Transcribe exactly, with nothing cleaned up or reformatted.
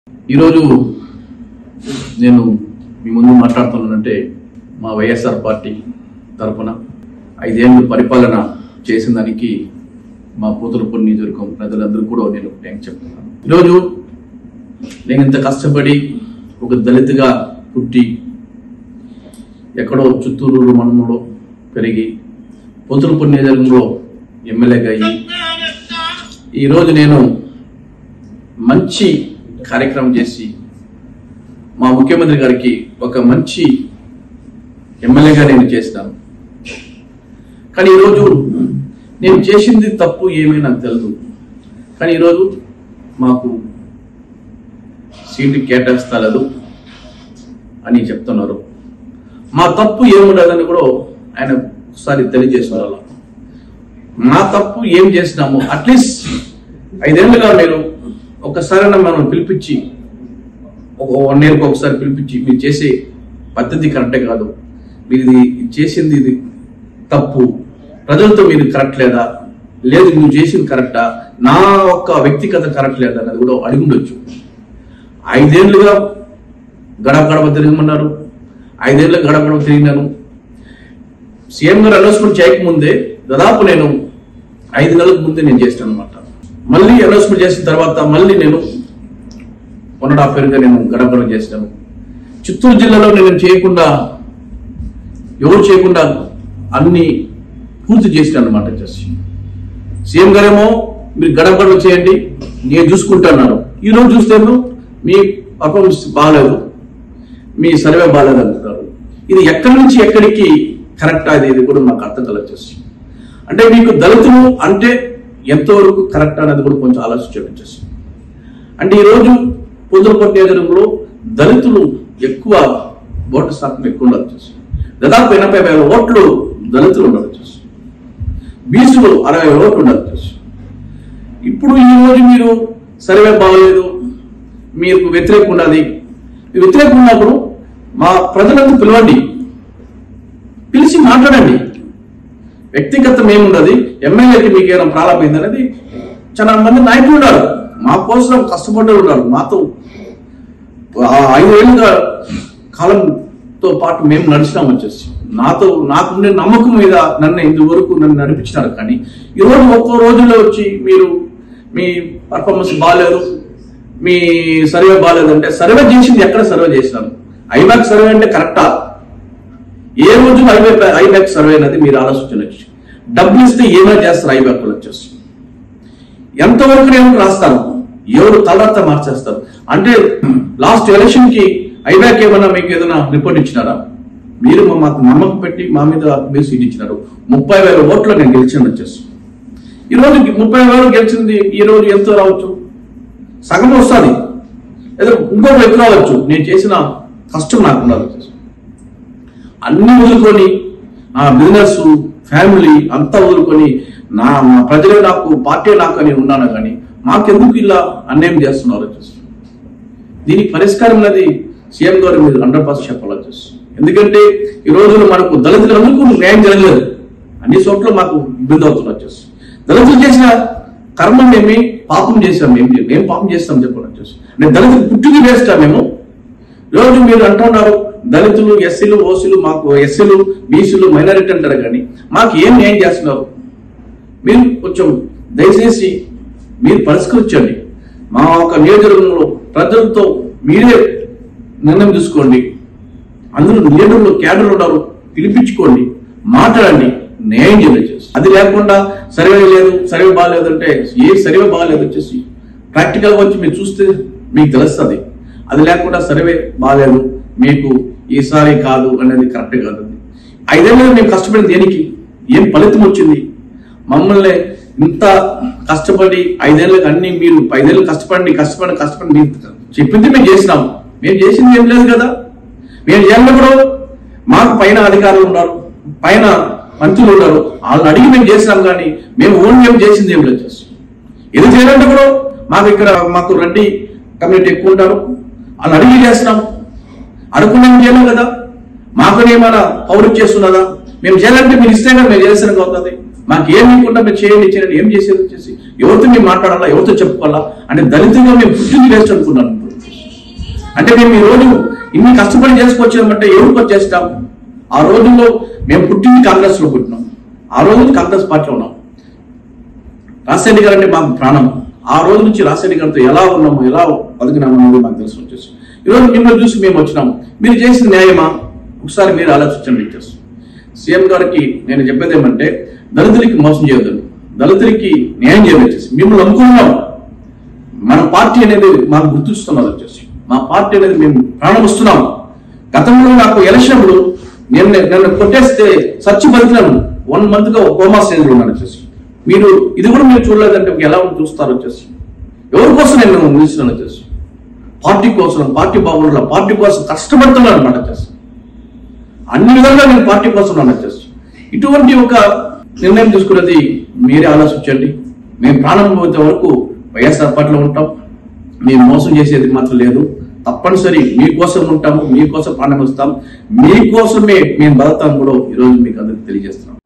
ఈరోజు నేను మీ ముందు మాట్లాడుతున్నానంటే మా వైఎస్ఆర్ పార్టీ తరఫున ఐదేళ్ళు పరిపాలన చేసిన దానికి మా పూతలపూడి నియోజకవర్గం ప్రజలందరూ కూడా నేను థ్యాంక్స్ చెప్తున్నాను. ఈరోజు నేను ఇంత కష్టపడి ఒక దళితుగా పుట్టి ఎక్కడో చిత్తూరు మండలంలో పెరిగి పూతలపూడి నియోజకవర్గంలో ఎమ్మెల్యేగా అయ్యి ఈరోజు నేను మంచి కార్యక్రమం చేసి మా ముఖ్యమంత్రి గారికి ఒక మంచి ఎమ్మెల్యేగా నేను చేస్తాను. కానీ ఈరోజు నేను చేసింది తప్పు ఏమీ నాకు తెలియదు. కానీ ఈరోజు మాకు సీటు కేటాయిస్తలేదు అని చెప్తున్నారు. మా తప్పు ఏముండదని కూడా ఆయన ఒకసారి తెలియజేస్తున్నారు. మా తప్పు ఏం చేసినాము అట్లీస్ట్ ఐదేళ్లుగా మీరు ఒకసారి మనం పిలిపించి ఒక వన్ ఇయర్కి ఒకసారి పిలిపించి మీరు చేసే పద్ధతి కరెక్టే కాదు, మీరు ఇది చేసింది ఇది తప్పు, ప్రజలతో మీరు కరెక్ట్ లేదా, లేదు నువ్వు చేసింది కరెక్టా, నా ఒక్క వ్యక్తిగత కరెక్ట్ లేదా అన్నది కూడా అడిగుండొచ్చు. ఐదేళ్లుగా గడప గడప తిరగమన్నారు, ఐదేళ్ళు గడప గడప తిరిగినాను. సీఎం గారు అనౌన్స్మెంట్ చేయకముందే దాదాపు నేను ఐదు నెలల ముందే నేను చేస్తాను అనమాట. మళ్ళీ అనౌన్స్మెంట్ చేసిన తర్వాత మళ్ళీ నేను వన్ అండ్ హాఫ్ ఇయర్గా నేను గడపడం చేస్తాను. చిత్తూరు జిల్లాలో నేను చేయకుండా ఎవరు చేయకుండా అన్ని పూర్తి చేసినాను అనమాట. చేసి సీఎం గారేమో మీరు గడప గడప చేయండి నేను చూసుకుంటున్నాను. ఈరోజు చూస్తేమో మీ పర్ఫార్మెన్స్ బాగాలేదు, మీ సర్వే బాగాలేదు అంటున్నారు. ఇది ఎక్కడి నుంచి ఎక్కడికి కరెక్ట్ అది ఇది కూడా మాకు అర్థం కలగచ్చేసి. అంటే మీకు దళితులు అంటే ఎంతవరకు కరెక్ట్ అనేది కూడా కొంచెం ఆలోచించవచ్చు. అంటే ఈరోజు పూతలపూడి నియోజకవర్గంలో దళితులు ఎక్కువ ఓటు శాతం ఎక్కువ ఉండొచ్చు. దాదాపు ఎనభై వేల ఓట్లు దళితులు ఉండవచ్చు, బీసీలు అరవై వేల ఓట్లు ఉండవచ్చు. ఇప్పుడు ఈరోజు మీరు సర్వే బాగలేదు, మీకు వ్యతిరేకం ఉన్నది, వ్యతిరేకం ఉన్నప్పుడు మా ప్రజలంతా పిలవండి, పిలిచి మాట్లాడండి. వ్యక్తిగతం ఏమున్నది, ఎమ్మెల్యేకి మీకు ఏమైనా ప్రారంభమైంది అనేది చాలా మంది నాయకులు ఉన్నారు, మా కోసం కష్టపడ్డారు ఉన్నారు. మాతో ఐదు ఏళ్ళుగా కాలంతో పాటు మేము నడిచినాం వచ్చేసి. నాతో నాకుండే నమ్మకం మీద నన్ను ఇంతవరకు నన్ను నడిపించినారు. కానీ ఈరోజు ఒక్కో రోజుల్లో వచ్చి మీరు మీ పర్ఫార్మెన్స్ బాగాలేదు, మీ సర్వే బాగాలేదు అంటే సర్వే చేసింది ఎక్కడ సర్వే చేసినాను? ఐబ్యాక్ సర్వే అంటే కరెక్టా? ఏ రోజు ఐబ్యా ఐబ్యాక్ సర్వే అనేది మీరు ఆలోచించవచ్చు. డబ్బులు ఇస్తే ఏమైనా చేస్తారు ఐబ్యాక్ వచ్చేసి. ఎంతవరకు నేను రాస్తాను, ఎవరు తలరాత మార్చేస్తారు. అంటే లాస్ట్ ఎలక్షన్ కి ఐబ్యాక్ ఏమన్నా మీకు ఏదైనా రిపోర్ట్ ఇచ్చినారా? మీరు మాకు నమ్మకం పెట్టి మా మీద మీరు సీట్ ఇచ్చినారు. ముప్పై వేల ఓట్లు నేను గెలిచాను వచ్చేసి. ఈరోజు ముప్పై వేలు గెలిచింది ఈ రోజు ఎంతో రావచ్చు, సగం వస్తుంది, ఏదో ఇంకొక ఎక్కువ రావచ్చు. నేను చేసిన కష్టం నాకు ఉండాలి. అన్ని వదులుకొని నా బిజినెస్ ఫ్యామిలీ అంతా వదులుకొని నా మా ప్రజలే నాకు పార్టీ నాకు అని ఉన్నాను. కానీ మాకెందుకు ఇలా అన్యాయం చేస్తున్నారు వచ్చేసి. దీనికి పరిష్కారం అనేది సీఎం గారు మీరు హండ్రెడ్ పర్సెంట్ చెప్పాలి వచ్చేసి. ఎందుకంటే ఈ రోజున మనకు దళితులందరికీ న్యాయం జరగలేదు, అన్ని చోట్ల మాకు ఇబ్బంది అవుతుంది వచ్చేసి. దళితులు చేసిన కర్మం ఏమి, పాపం చేసాం ఏం ఏం పాపం చేస్తాం చెప్పాలి వచ్చేసి. నేను దళితులు పుట్టికి వేస్తా మేము. ఈరోజు మీరు అంటున్నారు దళితులు ఎస్సీలు ఓసీలు, మాకు ఎస్సీలు బీసీలు మైనారిటీ అంటారు, కానీ మాకు ఏం న్యాయం చేస్తున్నారు? మీరు కొంచెం దయచేసి మీరు పరిష్కరించండి. మా ఒక నియోజకవర్గంలో ప్రజలతో మీరే నిర్ణయం తీసుకోండి. అందులో లీడర్లు క్యాడర్లు ఉన్నారు, పిలిపించుకోండి, మాట్లాడండి, న్యాయం చేయండి. అది లేకుండా సర్వే లేదు, సర్వే బాగాలేదు అంటే ఏ సర్వే బాగాలేదు వచ్చేసి ప్రాక్టికల్గా వచ్చి మీరు చూస్తే మీకు తెలుస్తుంది. అది లేకుండా సర్వే బాగాలేదు మీకు ఈసారి కాదు అనేది కరెక్ట్ కాదు. ఐదేళ్ళు మేము కష్టపడింది దేనికి, ఏం ఫలితం వచ్చింది? మమ్మల్ని ఇంత కష్టపడి ఐదేళ్ళకి అన్ని మీరు ఐదేళ్ళు కష్టపడి కష్టపడి కష్టపడి మీరు చెప్పింది మేము చేసినాము. మేము చేసింది ఏం లేదు కదా. మేము చేయాలన్నప్పుడు మాకు పైన అధికారులు ఉన్నారు, పైన మంత్రులు ఉన్నారు, వాళ్ళని అడిగి మేము చేసినాం. కానీ మేము ఓన్ మేము చేసింది ఏం లేదు. ఇది చేయాలంటే కూడా మాకు ఇక్కడ మాకు రెడ్డి కమ్యూనిటీ ఎక్కువ ఉంటారు, వాళ్ళని అడిగి చేస్తున్నాం. అడుగున్నాం చేయలేం కదా, మాకు ఏమైనా పౌరు చేస్తున్నదా? మేము చేయాలంటే మీరు ఇస్తే కదా మేము చేస్తానికి అవుతుంది. మాకు ఏం లేకుండా మీరు చేయండి చేయండి ఏం చేసేది వచ్చేసి ఎవరితో మేము మాట్లాడాలా ఎవరితో చెప్పుకోవాలా అంటే దళితులుగా మేము పుట్టింది వేస్ట్ అనుకున్నాను. అంటే మేము ఈ రోజు ఇన్ని కష్టపడి చేసుకొచ్చామంటే ఎవరికి వచ్చేస్తాం? ఆ రోజుల్లో మేము పుట్టింది కాంగ్రెస్ లో పుట్టినాం, ఆ రోజు నుంచి కాంగ్రెస్ పార్టీలో ఉన్నాం. రాజశేఖర్ గారు అంటే మాకు ప్రాణం. ఆ రోజు నుంచి రాజశేఖర్ గారితో ఎలా ఉన్నాము, ఎలా బతికినాము అనేది మాకు తెలుసు వచ్చేసి. ఈరోజు మిమ్మల్ని చూసి మేము వచ్చినాము. మీరు చేసిన న్యాయమా ఒకసారి మీరు ఆలోచించండి వచ్చేసి. సీఎం గారికి నేను చెప్పేది ఏమంటే దళితులకి మోసం చేయొద్దండి, దళితులకి న్యాయం చేయాలి వచ్చేసి. మిమ్మల్ని అనుకున్నాం, మన పార్టీ అనేది మాకు గుర్తిస్తున్నది వచ్చేసి. మా పార్టీ అనేది మేము ప్రాణం వస్తున్నాం. గతంలో నాకు ఎలక్షన్లు నేను నన్ను కొట్టేస్తే సచ్చి బతికినాను. వన్ మంత్ గా కోమా స్టేజ్ లో ఉన్నాను వచ్చేసి. మీరు ఇది కూడా మీరు చూడలేదంటే ఎలా చూస్తారు వచ్చేసి. ఎవరి కోసం నేను నిలిచినాను వచ్చేసి, పార్టీ కోసం, పార్టీ బాగుండాల, పార్టీ కోసం కష్టపడుతున్నాను అనమాట వచ్చేసి. అన్ని విధంగా నేను పార్టీ కోసం ఉన్నాను వచ్చేసి. ఇటువంటి ఒక నిర్ణయం తీసుకున్నది మీరే ఆలోచించండి. మేము ప్రాణం పోతే వరకు వైఎస్ఆర్ పార్టీలో ఉంటాం. మేము మోసం చేసేది మాత్రం లేదు. తప్పనిసరి మీకోసం ఉంటాము, మీకోసం ప్రాణం ఇస్తాం, మీకోసమే మేము బతుకుతాం కూడా ఈరోజు మీకు అందరికి తెలియజేస్తున్నాం.